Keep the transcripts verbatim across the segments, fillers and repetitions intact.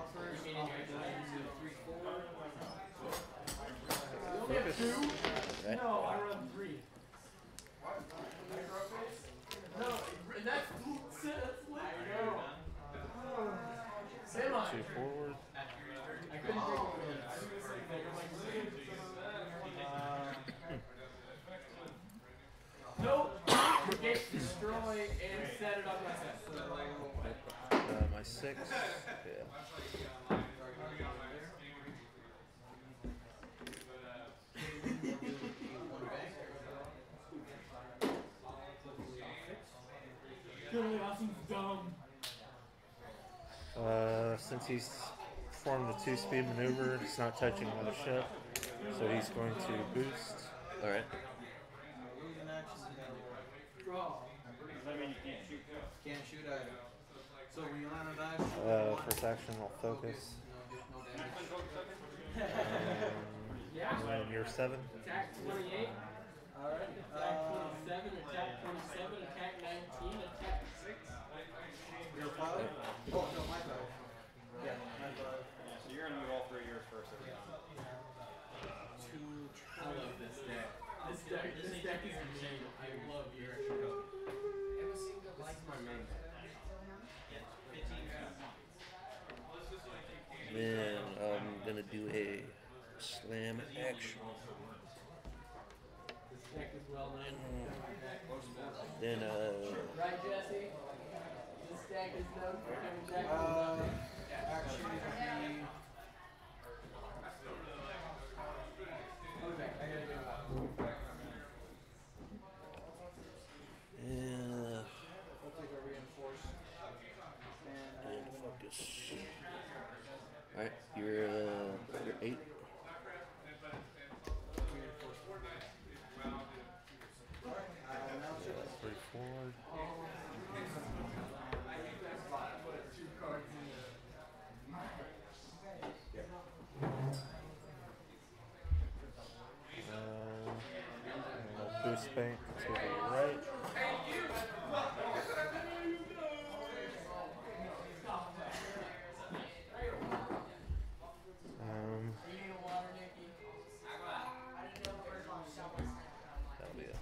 Focus. Right. No, I run three. No, that's that's Semi. Two forward. I couldn't think of it. Nope. Get destroy and set it up myself. Uh, my six. Yeah. Uh, since he's formed a two-speed maneuver, it's not touching another ship, so he's going to boost. All right. Does that mean you can't shoot? Can't shoot either. So when you land a dash, Uh, first action, I'll focus. no, no damage. Um, and you're seven. Attack twenty-eight. Alright. Attack twenty-seven, attack twenty-seven, attack nineteen, attack six. Your five? Oh, no, my five. Yeah, my five. Yeah, so you're gonna move all three yours first every time. Two. I love this deck. This deck, this deck is amazing. I love your extra code. This is my main deck. Then I'm gonna do a slam action. This deck is well known. Then uh. Right, Jesse? This deck is known for coming back. Uh, actually, the. Okay, I gotta go. Yeah. I'll take a reinforce. And, And focus. Alright, you're uh, you're eight. Three forward. Um, boost bank to the right. Um, that'll be it.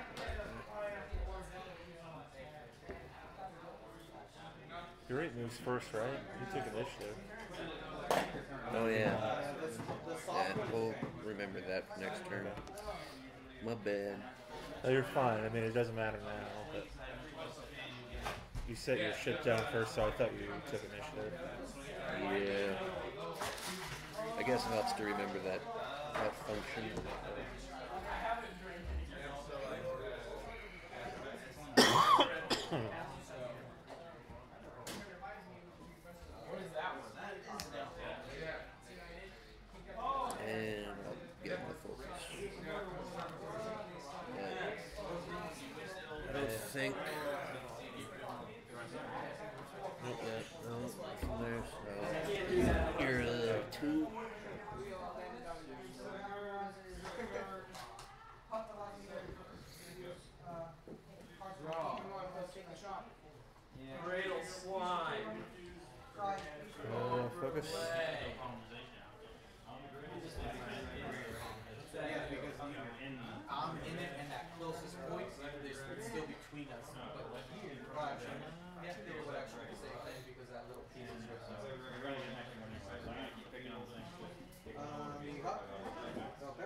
Your eight moves first, right? You took initiative. Oh yeah. uh, the, the soft Yeah, one we'll is remember that for next turn. My bad. Oh, you're fine. I mean, it doesn't matter now, but you set your ship down first, so I thought you took initiative. Yeah. I guess it helps to remember that that function. And I'll get my focus. Uh, I don't think. Not yet. No, nothing there. So here are two. Cradle slime. Uh, focus. yeah, because I'm in it and that closest point, it's still between us. But like here, actually, they would actually be the same thing because that little piece is just. We're going to get next one anyway, so I'm going to keep picking on things. Um, hop. Okay.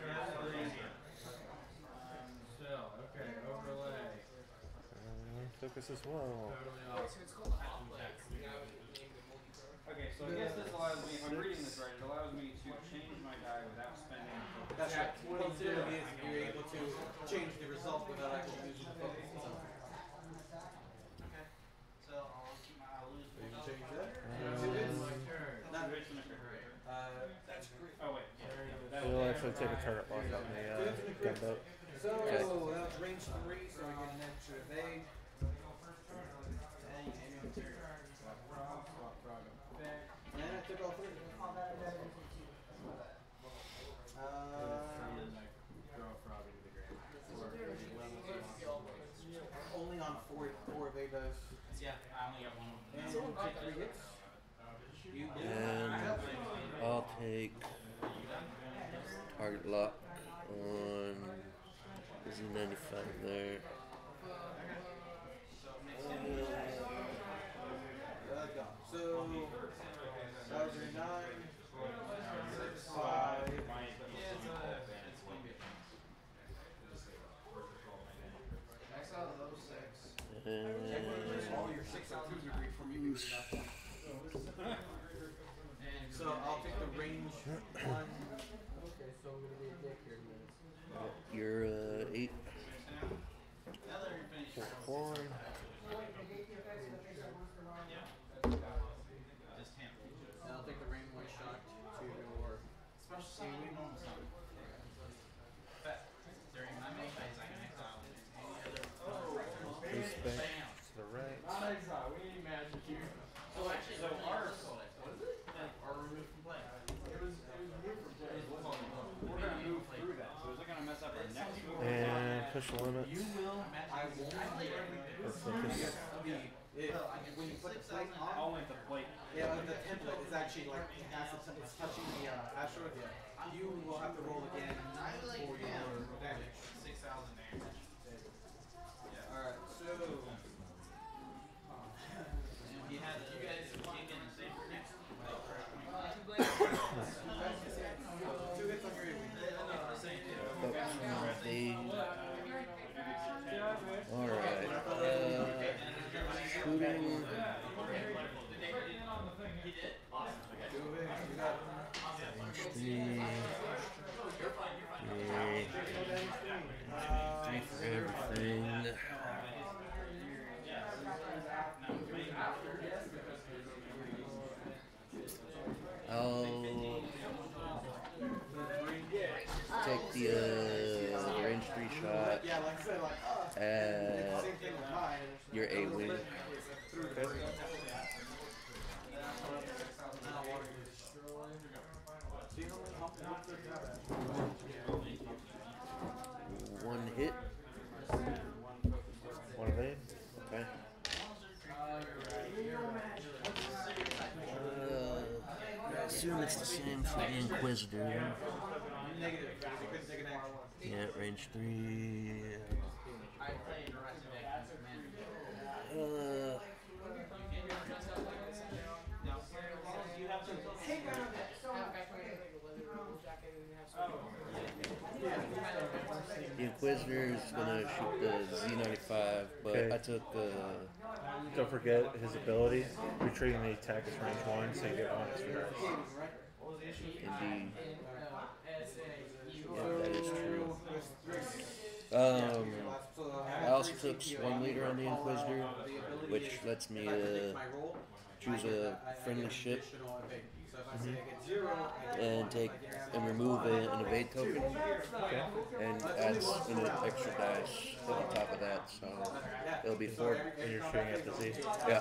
Still, okay, overlay. Uh, focus as well. Okay, so I guess this allows me, if I'm reading this right, it allows me to change my die without spending a focus. That's right. Possibility is you're able to change the result without actually using the focus itself. Okay. So I'll keep my I'll lose. So you can change that. Um, Not, Which one is it? uh, that's great. Oh wait, yeah. You'll actually take a turret lock on the uh, gunboat. So Okay. that's range three, so we get an extra evade. And I took all three. Uh, only on four four evade dice. Yeah, I only got one of them. And you take three hits. You lose target lock on Z ninety-five there. So, that was your nine, six, five. And All your six out two degree from you. So I'll take the range one. Okay, so I'm gonna be a dick here in minutes. you're uh, eight. Four. And I'll take the range one shot to your. Boost bank to the right. We need magic here. So actually, so ours, Are removed from play. It was it was removed from play. we're gonna move through that. So is it gonna mess up our next move? And push the limits. You will. I won't. Or focus. If, when you put the plate on, I'll link the plate. yeah, like the template is actually like it has to, it's touching the uh, asteroid. You will have to roll again for your damage. Six thousand damage. All right, so. You had you guys kick in and save your next. Two hits on your A Alright. Uh, shooting. Three. Three for everything. I'll take the uh, range three shot Yeah, like I said, like, uh, at same thing with mine. your A wing. One hit. One evade. Okay. Uh, I assume it's the same for the Inquisitor. Negative. You couldn't take an action. Yeah, range three. Uh, the Inquisitor is gonna shoot the Z ninety-five, but Okay. I took uh, Don't forget his ability. Retreating the attack is range one, so you get one extra dice. indeed. Yeah, that is true. Um, I also took Swarm Leader on the Inquisitor, which lets me uh, choose a friendly ship and take and remove a, an evade token, Okay. and adds an extra dice on top of that, so it'll be four. And you're shooting at the Z. Yeah.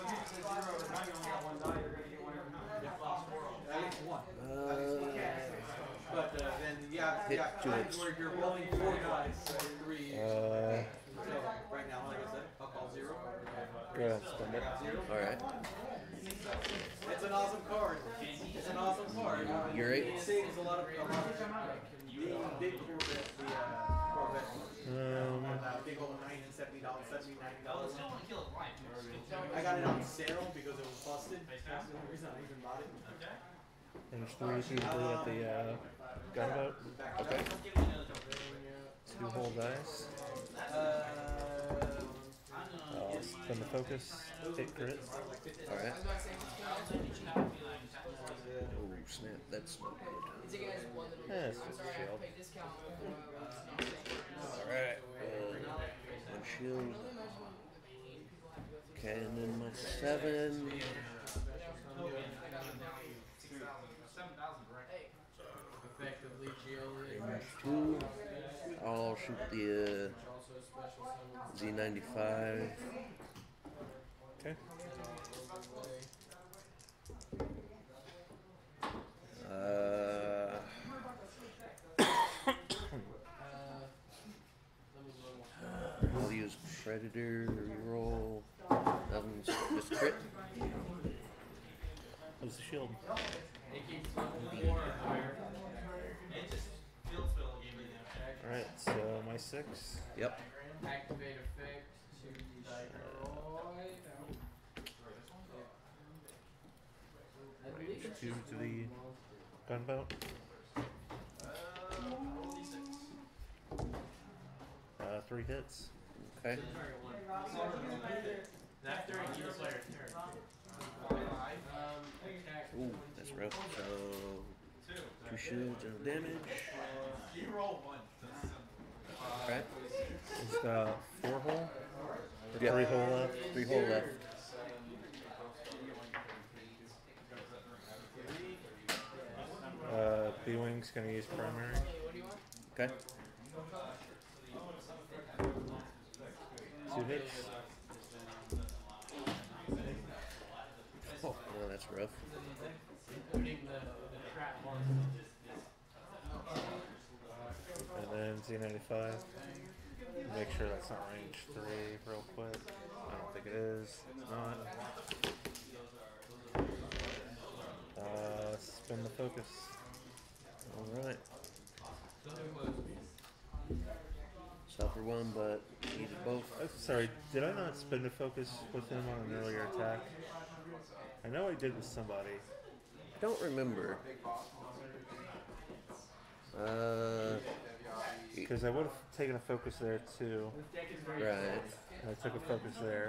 Uh, But uh, then, yeah, Hit yeah, two I- hits. where you're rolling four dice, so three. Uh, So right now, like I said, I'll call zero. go ahead, spend it. Zero. all right. It's an awesome card. It's an awesome card. You're eight. It saves a lot of, a lot of the big Corvette, the uh, Corvette. Um, Uh, big old nine and seventy dollars, seventy ninety dollars. Still want to kill it live. I got it on sale because it was busted. That's the only reason I even bought it. range three, two to blue at the uh, gunboat. Okay. Two whole dice. Uh, I'll spend the focus. Hit crit. All right. Oh snap! That's not good. Yeah, it's just a shield. All right. Uh, one shield. Okay, and then my seven. effectively shielded. Range two. I'll shoot the uh, Z ninety-five. Okay. Uh, I'll use Predator roll. Nothing's just crit. What's the shield? my six. Yep. Activate effect to Detroit. I believe it's Two just to one the gunboat. Uh, three hits. Okay. That's during each player's turn. Um, attack. Ooh, that's rough. So two shields and damage. You roll one. Okay. It's got four hole. Or Yeah. three hole left. Three hole left. Uh, B-Wing's gonna use primary. Okay. Two hits. Oh, well, that's rough. Including the, the trap monster. And then Z ninety-five. Make sure that's not range three real quick. I don't think it is. It's not. Uh, spin the focus. Alright. Sell for one, but needed both. Oh, sorry, did I not spin the focus with him on an earlier attack? I know I did with somebody. I don't remember. Uh, Because I would have taken a focus there too. right. I took a focus there.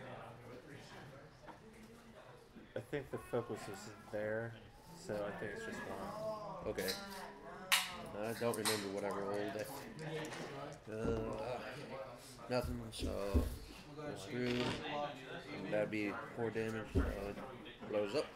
I think the focus is there, so I think it's just one. Okay. I don't remember what I rolled. Uh, nothing, so go through. That'd be four damage, so it blows up.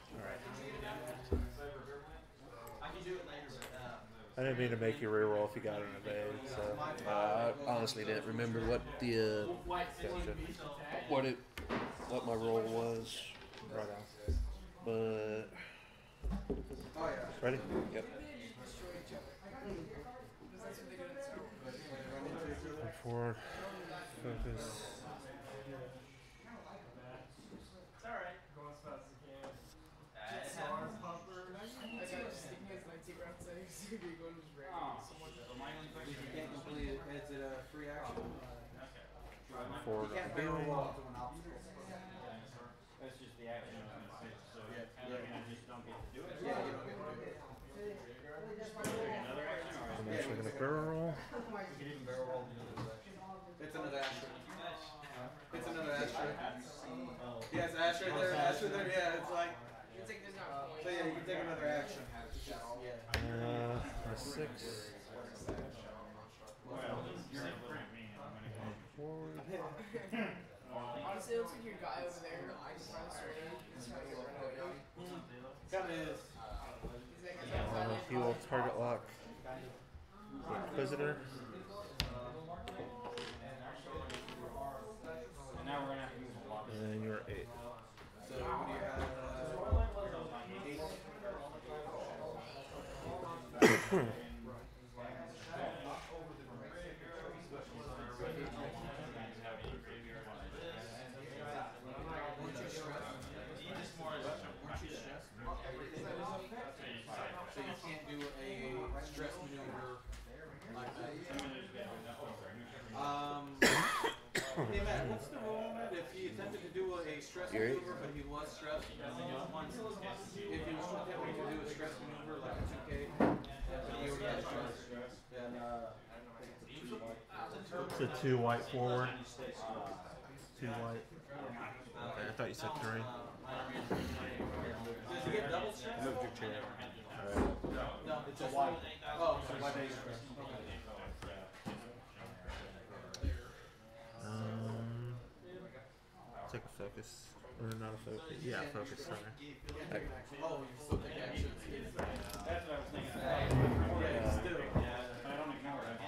I didn't mean to make you reroll if you got an evade, so. Uh, I honestly didn't remember what the uh, Gotcha. what it what my roll was, Right on. but Ready? yep. Move forward. Focus. You can't complete it. Is it a free action? Forward. You can't barrel roll to an obstacle. That's just the action I was gonna say, so Yeah, and yeah. like, I just don't get to do it. Yeah, you don't get to do it. Another action or I'm actually gonna barrel roll. You can even barrel roll the other direction. It's another asterisk. It's another asterisk. Yes, asterisk there, asterisk there. Yeah, it's like. So yeah, you can take another action. Yeah. Uh, a six. well, you're in front of me and I'm gonna go. Forward. Honestly, it looks like your guy over there. I just find sword. He's trying to get rid of it. Kind of is. He's like, Uh, he will target lock the Inquisitor. And now we're gonna have to move a lot. And then you're eight. So what do you have? Uh, eight. So you can't do a stress maneuver like that. Um, hey Matt, what's the rule on it? If he attempted to do a stress You're maneuver, but he was stressed, if he was attempting to do a stress maneuver like a two K, but he already had stress, then uh, It's a two white forward. Two white. Okay, I thought you said three. does he get double stress? Move your chair. Alright. No, it's just white. Oh, so white base stress. Um, take a focus. Or not a focus. Yeah, focus, sorry. Okay. Oh, you still take actions. That's what I was thinking. Yeah, still. I don't ignore it.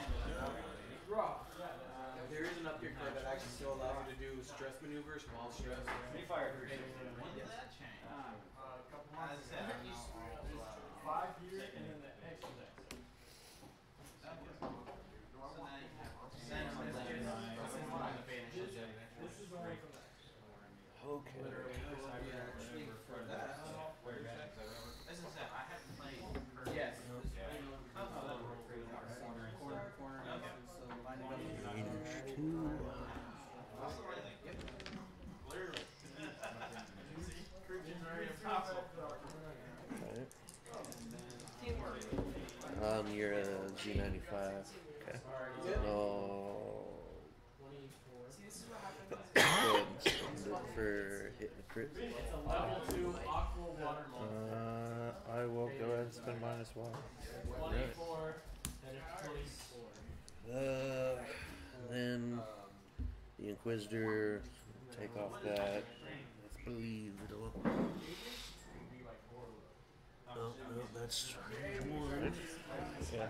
There is an upgrade card that actually still allows you to do stress maneuvers while stressed. Free fire for sure. Five years and then the extra dex. This is only from that. Okay. Yeah, actually, for that. Yes. Corner, corner, corner. So mine on your uh, Z ninety-five. Okay. No. See, this is what happens. Go ahead and spend it for hitting the crit. Uh, I will go ahead and spend mine as well. Uh, then the Inquisitor, take off that. Let's believe it'll. Oh, no, that's one. Yeah.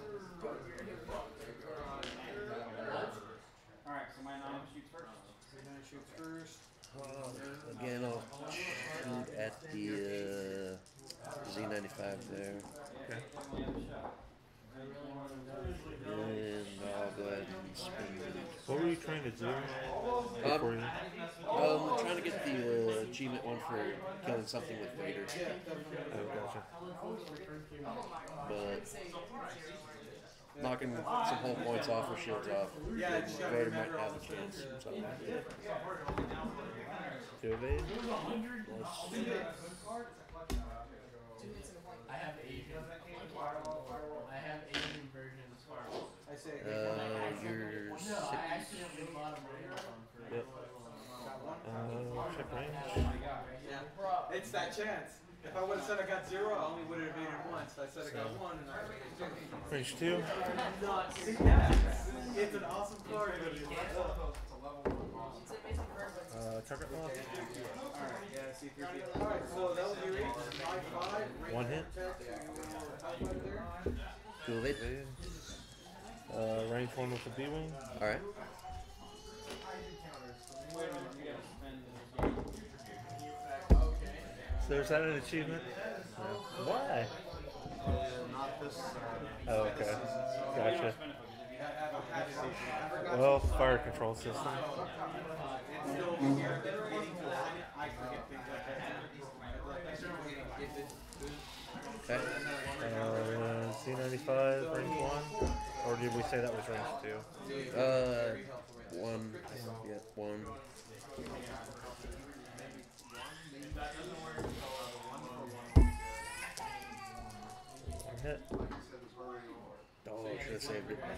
Alright, so my nine shoots first. Nine shoots first. Uh, again, I'll shoot at the uh, Z ninety-five there. Okay. And I'll go ahead and spin it. What were you trying to do before you? Um, I'm trying to get the uh, achievement one for killing something with Vader. Oh, gotcha. But knocking some whole points off or shields off, Yeah, then just gotta Vader remember might have all a the chance things or to- something like that. To evade? Plus, Two hits and a blank. I have Asian. I have Asian versions. I say. uh, you're No, six. I accidentally bought a Amazon for Yep. Got one. Uh, check range. Yeah. Bruh. It's that chance. If I would have said I got zero, I only would have evaded once. I said I got one, and I evaded two. Range two. Yes, it's an awesome card. It's amazing for everybody. Uh, target lock. Alright, yeah, C three P. Alright, so that was your eight. Five, five. range One hit. protect, your Hellfire there. Two of eight. Evade. Uh, range one with the B-wing. Alright. Wait a minute, you gotta spend the game. So is that an achievement? No. Why? Not this. Uh, Oh, okay. Gotcha. Spend it. Well, fire control system. It's still here, they're forgetting to assign it. I forget things like that. Okay. Uh, C ninety-five, range one. Or did we say that was range two? Uh, one. Yep, one. One hit. Oh, should have saved it.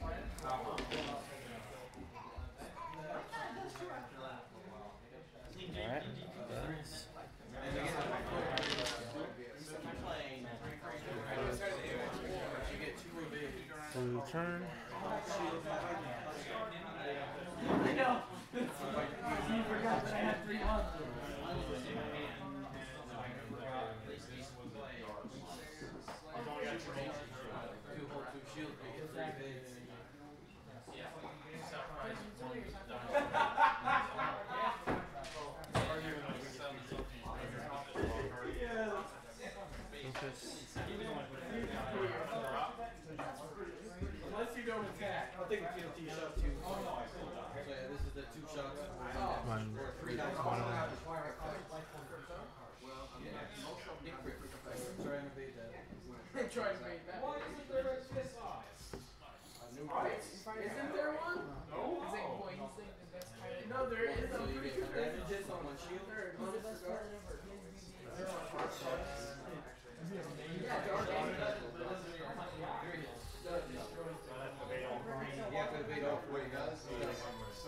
Alright. That's blue turn. Focus. Unless you don't attack. I'll take a T N T shot too. So yeah, this is the two shots. Mine. Or three dice. One of them. Try and evade that. Try to make that. Isn't there one? He's like, boy, he's like the best pilot. No, there is. So you get advantages on one shield. He's the best pilot ever. You have to evade all four. what he does is, so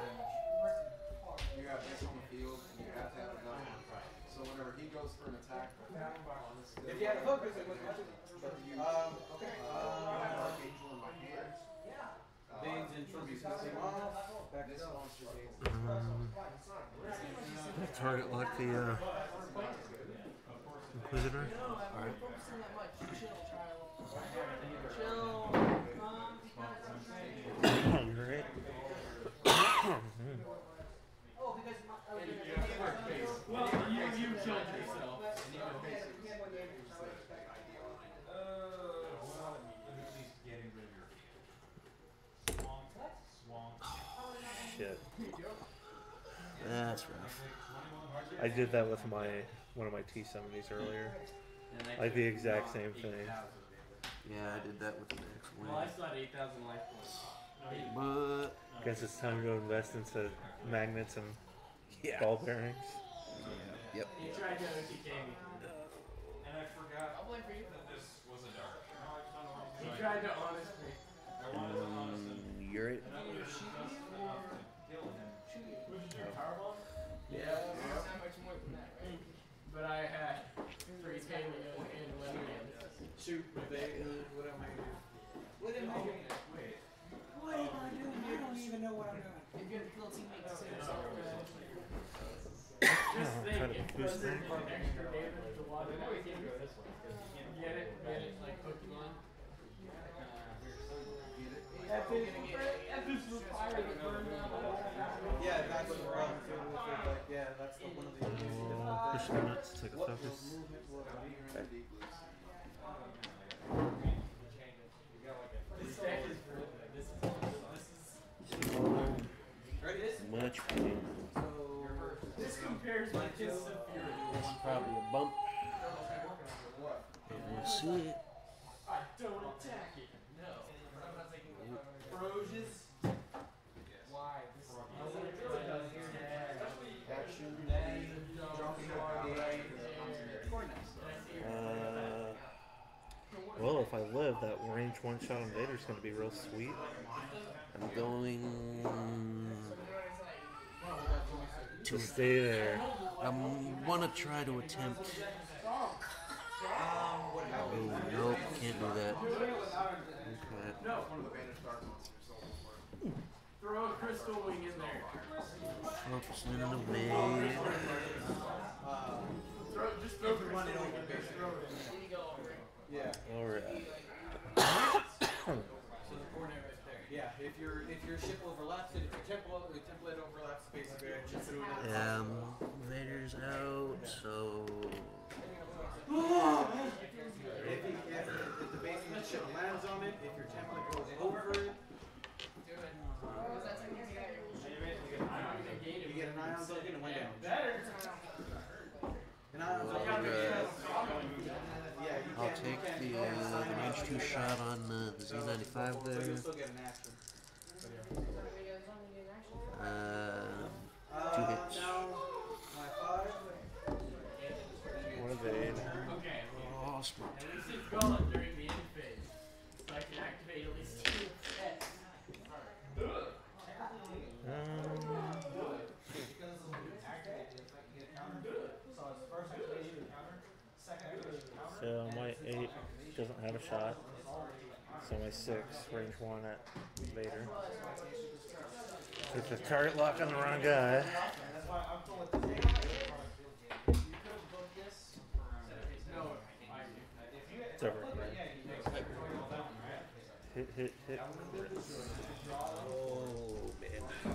you have this on the field, and you have to have a gun. So whenever he goes for an attack on this, If you had a focus, it wouldn't matter. Um, okay. Um, Archangel in my hand. Veins and tributes him off. Back This it up. launcher gains Um, target lock the uh, Inquisitor. Alright. Focusing that much. Chill, child. Chill. Great. Well, you, you killed yourself. Shit. That's rough. I did that with my one of my T seventies earlier. Like the exact same thing. Yeah, I did that with the next Well, I one. still had eight thousand life points. But Guess it's time to invest into magnets and yeah. ball bearings. Yep. You tried to O T K me. And I forgot I'll play for you. that this was a dark. tried to honest me. Mm, you're it. Yeah. Not much more than that, right? But I had three Talia and Lemonade. Shoot, they, what am I doing? What am I doing? Wait. What am I doing? I don't even know what I'm doing. If you're the little teammates, say yourself. Just I'm think, trying to if boost President that. did extra damage to water, get it, get it, like Pokemon. That is, that is the fire that burned down the whole house. Yeah, that's the problem too with it. Like, yeah, that's the, one of the issues. Uh, push the nuts, take a What focus. will movement will it be? This deck is really good. This is, this is, Ready? Much pain. So, this compares my kids to Fury. That's probably a bump. We'll see it. I don't attack it. No. Froges. Why? This is action, dropping Uh, well, if I live, that range one shot on Vader's going to be real sweet. I'm going To stay there. I want to try to attempt. Oh, nope, can't do that. Okay. Throw a crystal wing in there. Focus in the blade. Throw, just throw the one in over base. Throw it in there. yeah. Alright. So the corner right there. Yeah, if your if your ship overlaps it, if your template, your template overlaps space grid, just through another. Um, Vader's out, so. If, you, if, if the base of the ship lands on it, if your template goes over it, you get an ion token and one damage. An ion token. Alright. Yeah, you I'll can't, you take can't, the, you uh, can't assign the range it. two shot on uh, the Z ninety-five So there. you'll still get an action. Uh, Uh, two hits. now, my five. One evade. Okay. Oh, smart. At least it's gone during the end phase. So I can activate at least two effects. Um, so my eight doesn't have a shot. So my six, range one at Vader. It's a target lock on the wrong guy. It's over here. Hit, hit, hit. Oh, man.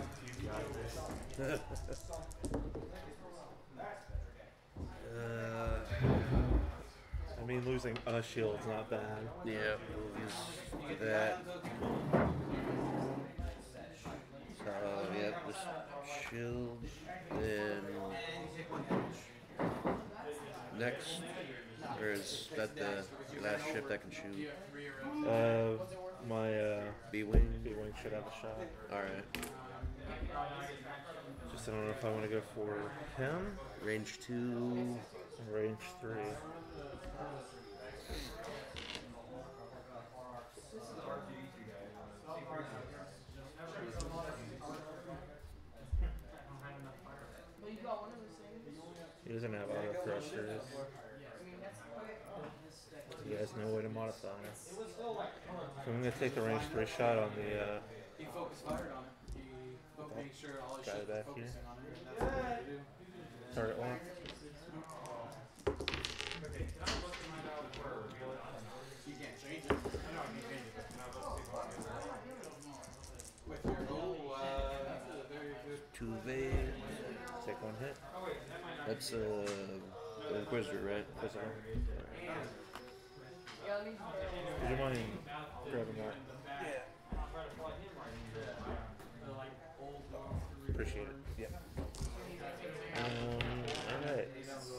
uh, I mean, losing a shield's not bad. yeah, we'll use that. So, yeah, this shield. Then next, or is that the last ship that can shoot? Uh, my uh, B-Wing? B-Wing should have a shot. Alright. Just I don't know if I want to go for him Range two. or range three. Well, you got one of those things. He doesn't have auto thrusters. He has no way to modify. So I'm gonna take the range three shot on the. Uh, He focus fired on it. He fo- made sure all his Guy shit was back focusing here. on it, and that's what he do. target lock. You can't change it. With your goal, uh, that's a very good. Two Vade. Take one hit. That's uh, the Inquisitor, right? Inquisitor. Yeah, let me. Would you mind grabbing that? Appreciate it. Yeah. Um, alright.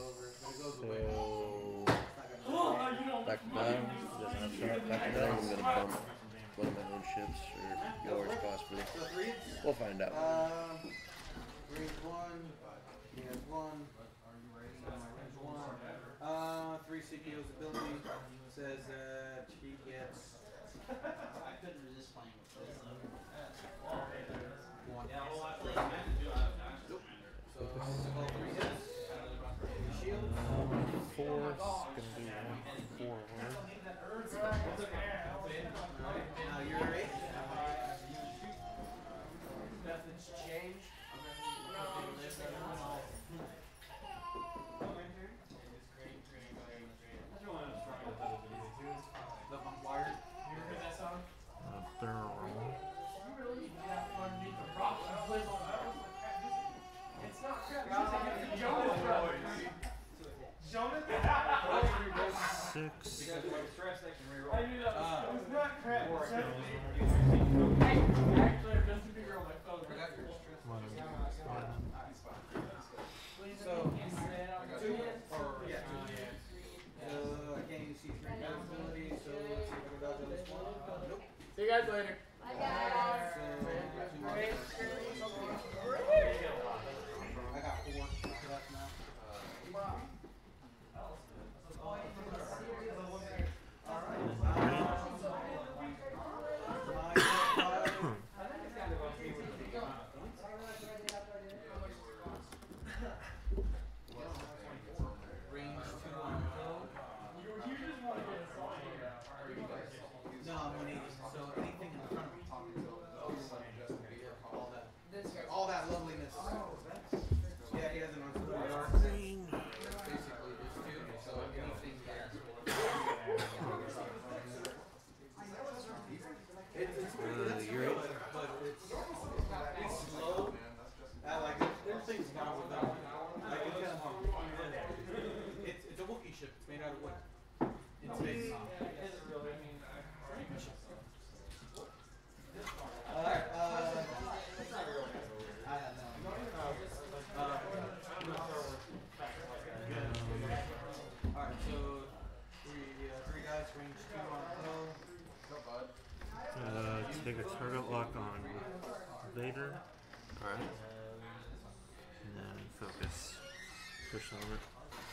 So, Back to battle. doesn't have shot. Back to battle. I'm gonna bump one of my own ships, or yours possibly. So three? We'll find out. Um, range one. He has one. So my range one. Uh, three C P O's ability says that he gets playing with this. One. Nope. So took all three hits. Shield. Four is gonna be one four, right? Alright, now you're eight. Nothing's changed. The wired. You heard that song? A barrel roll. It's not crap. It's Jonah Brothers. Jonah Six. Because when I'm stressed, I can reroll. I knew that was, Uh, it was not crap. Or It's I just- can- Hey, actually, I'm just a bigger on my phone. Forgot your stress. One. So, two, or, yeah, two. Uh, I can't use C three ability, so let's see if I can dodge on this one. Nope. See you guys later. So, two more. I got four left now. Range two on kill. No, I'm one eighty. So anything in front of me talking to all that, all that loveliness. Yeah, he has an unspoiled arc. Green. Basically, it's two. So anything that. It's, it's pretty good. Uh, It's you're real, eight. but it's it's slow. I like it. There's things wrong with that. Like it's kind of it's it's a Wookiee ship. It's made out of wood. In space. Alright, uh I have no uh, Alright, so three uh, three dice, range two on pro. Uh, take a target lock on Vader. Alright. And then focus. Push on it.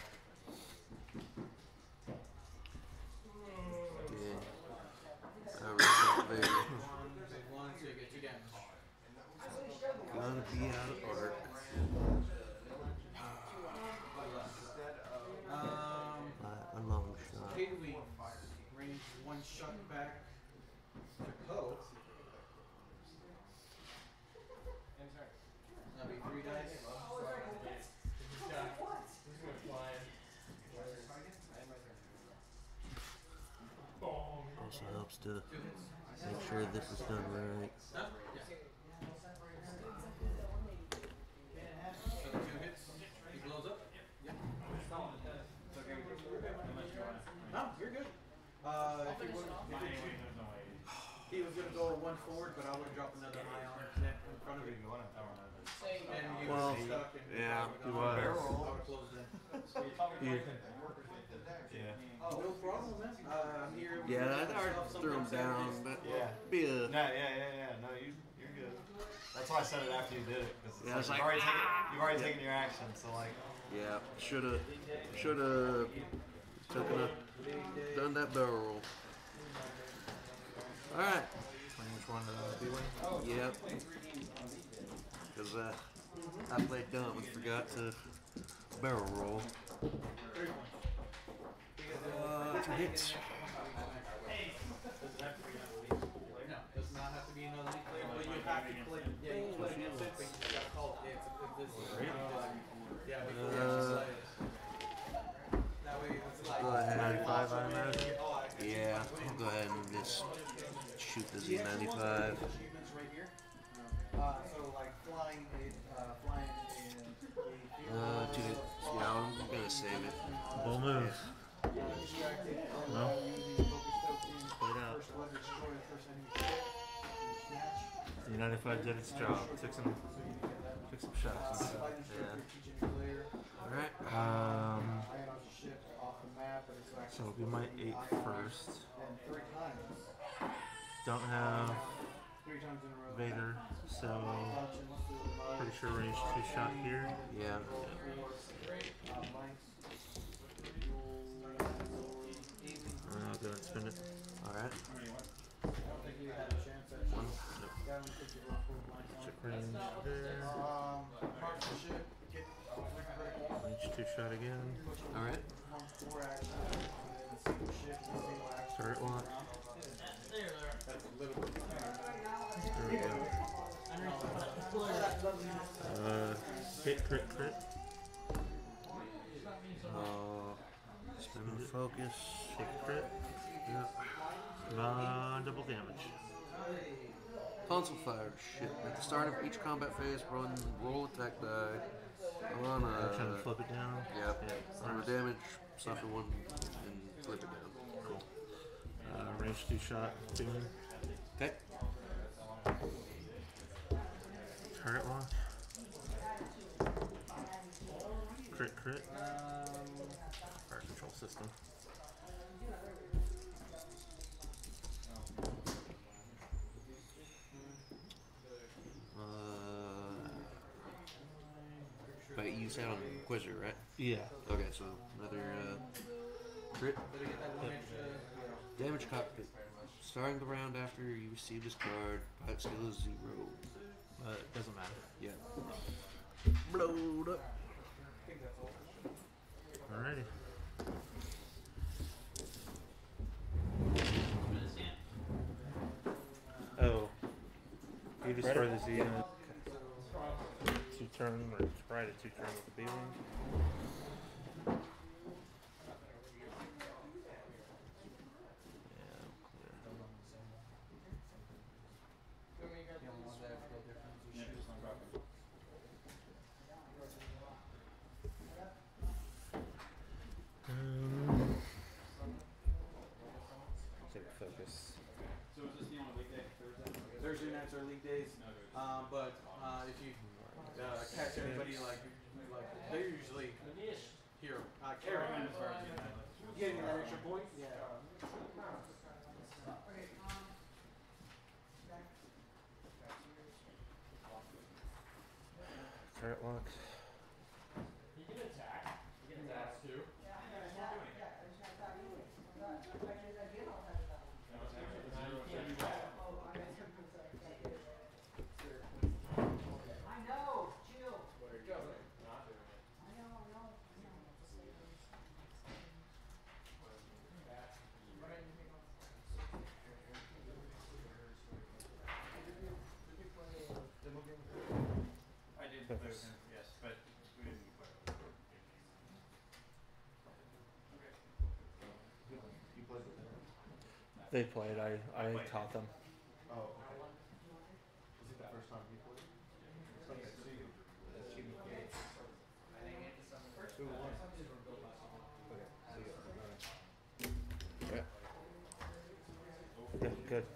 Yeah. I reset Vader. One, so you get two damage. Gonna be out of arc. Um Uh, a long shot. Kate Wing, range one shot back to Poe. That'll be three dice. Also helps to Two hits. make sure this is done right. Huh? Yeah. So two hits. He blows up. Yeah. No, you're good. Uh, if he would, if it, he was gonna go one forward, but I would have dropped another eye on his neck in front of him. And you Well, would stuck and yeah, he I was. would have closed in. You, Oh, no problem, man. Uh, I'm here. Yeah, I Stuff already threw him sometimes down, but Yeah. be a No, yeah, yeah, yeah. No, you, you're good. That's why I said it after you did it, because Yeah, it's like, like, you've, already ah! taken, you've already taken your action. So like, yeah. Shoulda, shoulda taken a done that barrel roll. All right. which one uh, B wing? Yep. Because uh, I played dumb and forgot to barrel roll. Uh, two hits. No, does not have to be another league player, but you have to play. Yeah, you play against it, but you gotta call it. Yeah, it's a, this is yeah, before you Uh, play it. That way it's like. Go ahead. ninety-five, I imagine. Yeah, I'll go ahead and just shoot the Z ninety-five. Achievements right here. Uh, so like flying, a, uh, flying a. Uh, two hits. Yeah, I'm gonna save it. Bull move. No? Put it out. The ninety-five did its job. Took some, took some shots. Yeah. Alright. Um, so it'll be my eight first. Don't have Vader, so pretty sure range two shot here. Yeah. Uh, I'll go and spin it. Alright. you had a chance at One. yeah, I don't think you were full blind. Check range there. Um, partnership, get quick break. Range two shot again. All right. One four action, and then single shift, single action. Turret lock. That's a little bit. There we go. Uh, hit, crit, crit. Uh, spin and focus. Hit, crit. Yep. Non double damage. Console fire. Shit. At the start of each combat phase, run roll attack die. On I'm trying to a flip it down. yep. Yeah. On a damage, suffer one, and flip it down. Cool. Uh, range two shot. Boom. Okay. Turret lock. Crit, crit. Fire control system. Uh, but you said on Quizzer, right? Yeah. Okay, so another uh, crit. Damage cockpit. Starting the round after you receive this card, pilot skill is zero. Uh, it doesn't matter. Yeah. Blowed up. Alrighty. Oh. You destroy the Z unit. Two turn or right at two turn with the B wing. Um, take focus. So is this the only weekday? Thursday? Thursday nights are league days, um, but uh, if you uh, catch anybody like like they're usually here. Uh, Karen, getting that extra point, yeah. Turret lock. I did Focus. Thursday, yes, but we didn't play. You played with them? They played. I, I taught them. Oh, okay. Was it the first time you played? Okay, so you achievement games. Who won? Okay, so you alright. Yeah. Yeah, good.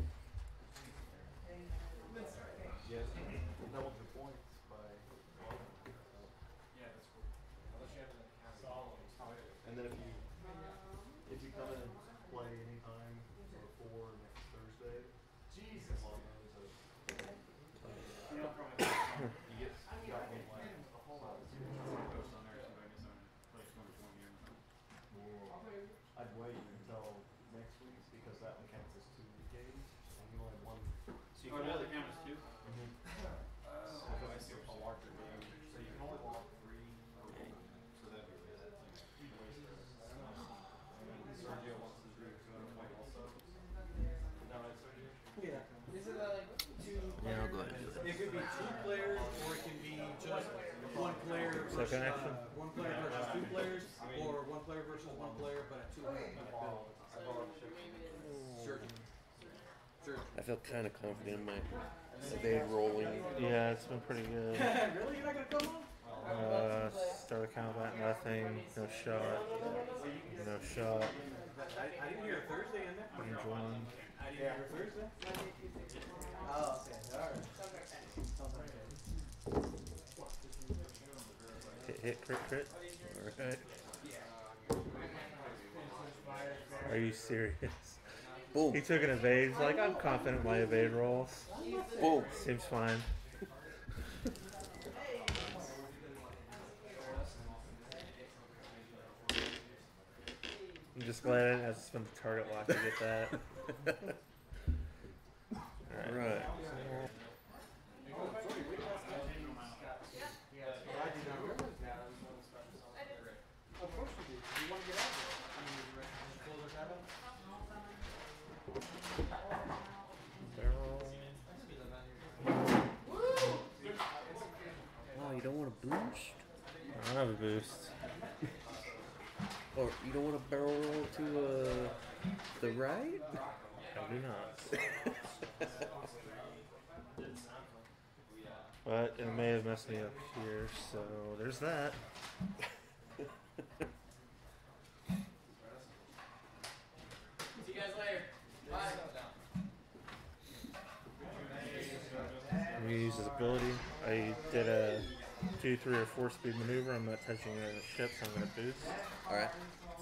Yes, double the points by Yeah, that's cool. and then if you if you come in and play anytime before next Thursday, Jesus. Log on to You know, from a you get you got one left. post on there, somebody gets on place number twenty or something. I'd wait until next week because that one counts as two games and you only have one. So you Oh, can it only doesn't count as two? Oh, I see. A larger game, so you can only log three per game. So that'd be Sergio wants to do two and twenty also. No, it's Sergio. Yeah. Is it uh, like two? Yeah, I'll go ahead and do that. It could be two players, or it can be just one player versus Second action? uh, one player versus two players, or one player versus one player, but at two hundred minute build. Sure. Sure. I feel kind of confident in my evade rolling. Yeah, it's been pretty good. Really? You're not gonna come on? Uh, start of combat, nothing. No shot. No shot. I, I didn't hear a Thursday in there. Range one. I didn't hear a Thursday. Oh, okay. Alright. Hit, hit, crit, crit. Alright. Are you serious? Boom. He took an evade. He's like, I'm confident in my evade rolls. Boom. Seems fine. I'm just glad I didn't have to spend the target lock to get that. boost? I don't have a boost. Or you don't want to barrel roll to uh, the right? I do not. But it may have messed me up here, so there's that. See you guys later. Bye. I'm gonna use his ability. I did a two, three, or four speed maneuver. I'm not touching any of the ship, so I'm gonna boost. Alright.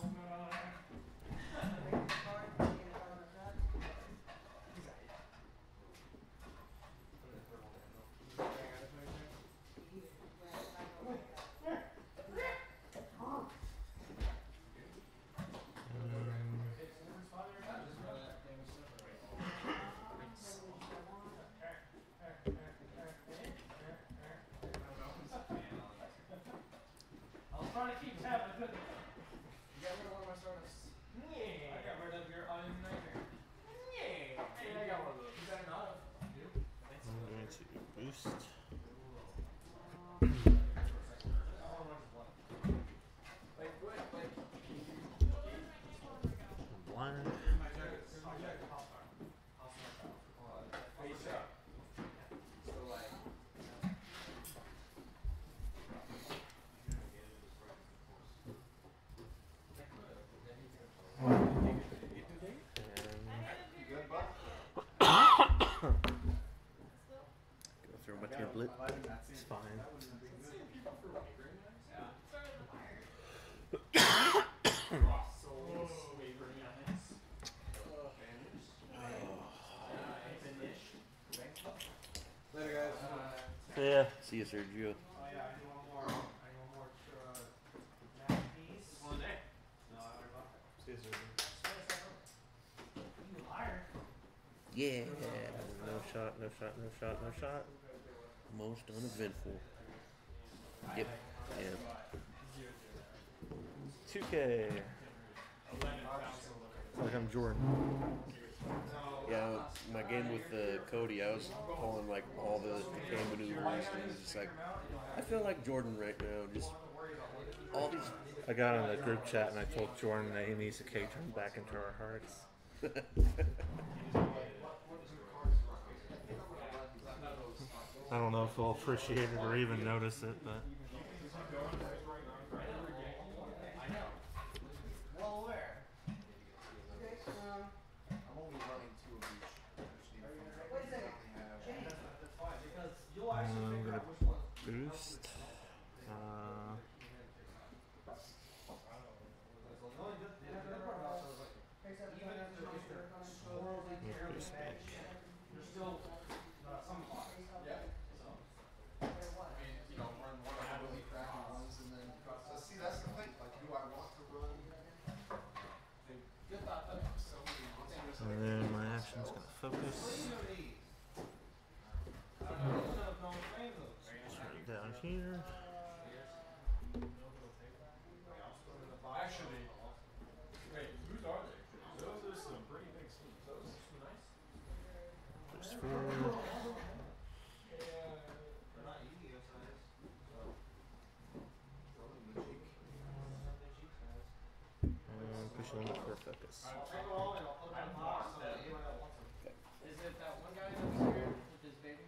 I was trying to keep tab, I couldn't. You got rid of one of my startups. Yeah. I got rid of your iron nightmare. Yeah. Hey, I got one of those. You got an auto. I'm going to boost. Wait, wait, wait. Blind. Go through my template. It's fine. Later, guys. Yeah. See you, Sergio. Yeah. No shot, no shot, no shot, no shot. Most uneventful. Yep. Yeah. two K. It's like I'm Jordan. Yeah, my game with uh, Cody, I was pulling like all the decay maneuvers, and it was just like, I feel like Jordan right now. Just all these. I got on the group chat and I told Jordan that he needs to K-turn back into our hearts. I don't know if he'll appreciate it or even notice it, but Well, where? I'm only running two of each. Wait a second. I'm gonna boost. Uh, boost back. You know, run one of the really crappy ones and then. So see, that's the thing. Like, do I want to run? So many monsters. And then my action's gonna focus. Right down here. Actually, wait, whose are they? Those are some pretty big schemes. Those are some nice. Boost forward. They're not easy sometimes. And push a limit for focus. Is it that one guy over here with his baby?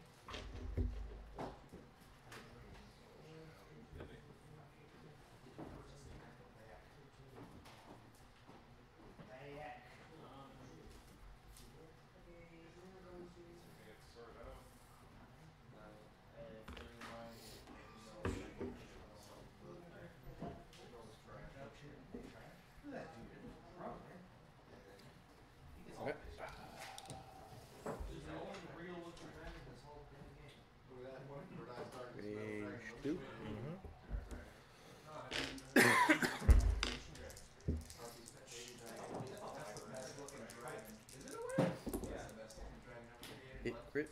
Okay. Range two. Mm-hmm. Hit crit.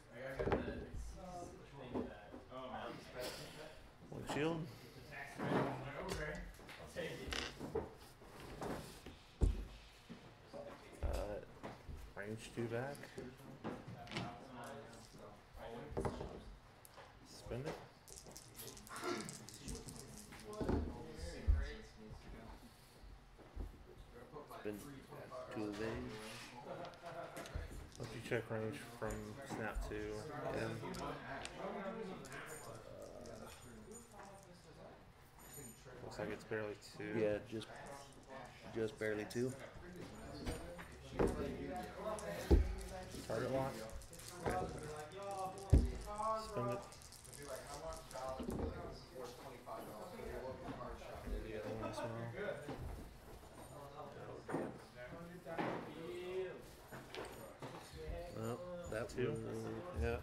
One shield. Uh, range two back. Spend it. Spin two of these. Let you check range from snap to him. Looks like it's barely two. Yeah, just just barely two. Target lock. Spend it. One as well. Well, that Two. was yeah.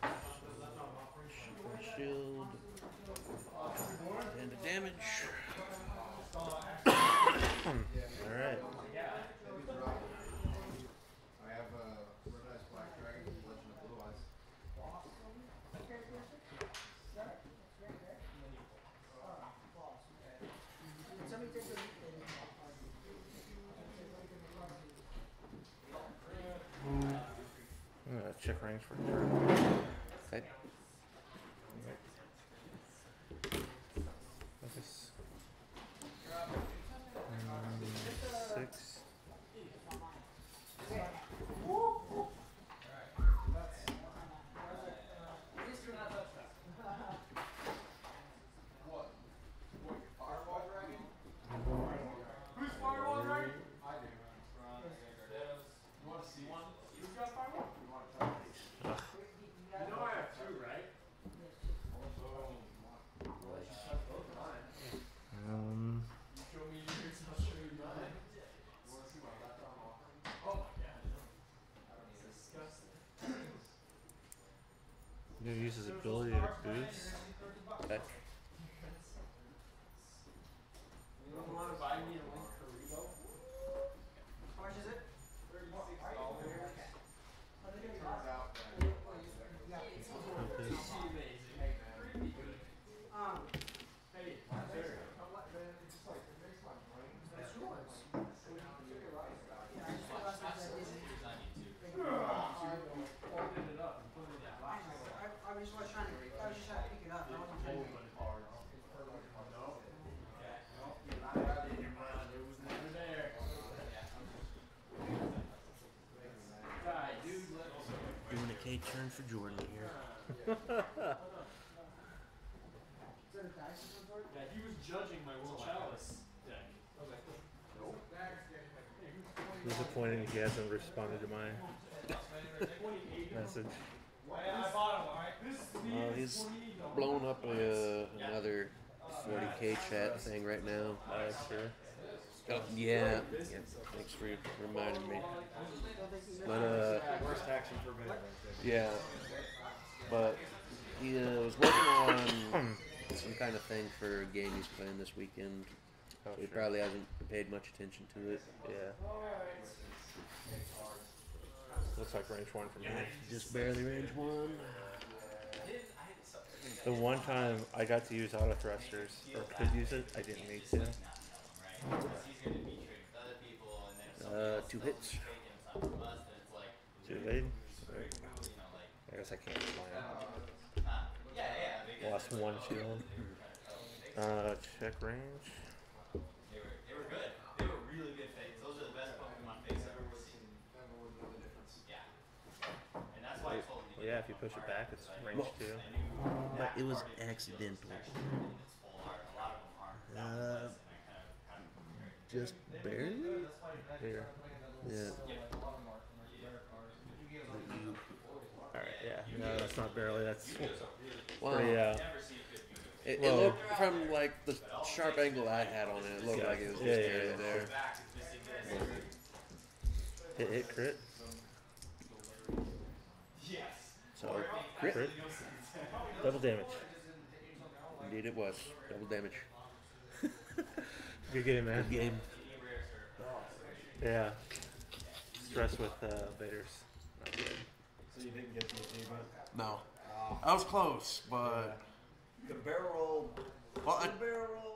Shield and the damage. All right. I have a Red Eyes Black Dragon, Legend of Blue Eyes. I'm gonna check range for turn. Okay. Focus. Um, six. What? What, Fireball Dragon? Who's Firewall Dragon? I do. You want to see one? Who's got Firewall? You want to try these? You know I have two, right? Um, Show me yours, I'll show you mine. You want to see my background offering? Oh my god. It's disgusting. you can use his ability to boost. Okay. You don't want to buy me a link for Rebo? How much is it? thirty-six dollars. Turns out that I don't like that. Okay. Amazing. Um, hey, sir. It's just like, it makes my brain. That's yours. Folded it up and put it in that box. I, I was just trying to, I was just trying to pick it up. I wasn't trying to. It was never there. God, dude, let Doing a K turn for Jordan here. Yeah, he was judging my Will Chalice deck. I was like, nope. Disappointed he hasn't responded to my message. I bought him, alright? This Uh, he's blowing up a, uh, another forty K chat thing right now. Uh, sure. Oh, yeah. yeah. Thanks for reminding me. But uh, Worst action for minute right yeah. But he uh, was working on some kind of thing for a game he's playing this weekend. Oh, He sure. probably hasn't paid much attention to it. Yeah. Looks like range one for me. Just barely range one. The one time I got to use auto thrusters, or could use it, I didn't need to. Uh, two hits. Too late. I guess I can't plan. Lost one shield. Uh, check range. They were, they were good. They were really good fakes. Those are the best Pokemon fakes I've ever seen. Never would know the difference. Yeah. And that's why I told him. Well, yeah, if you push it back, it's range two. But it was accidental. It's full art. A lot of them Uh, aren't. just barely? Here. Yeah. Alright, yeah. No, that's not barely. That's Wow. pretty, uh, It, it Well- looked from like the sharp angle I had on it. It looked Yeah. like it was just Yeah, yeah, barely yeah. there. hit, hit crit. So crit. Crit. Double damage. Indeed, it was double damage. Good game, man. Good game. Yeah. Stress with uh, Vaders. Not good. So you didn't get the achievement? No, I was close, but The barrel roll. well, I, The barrel roll.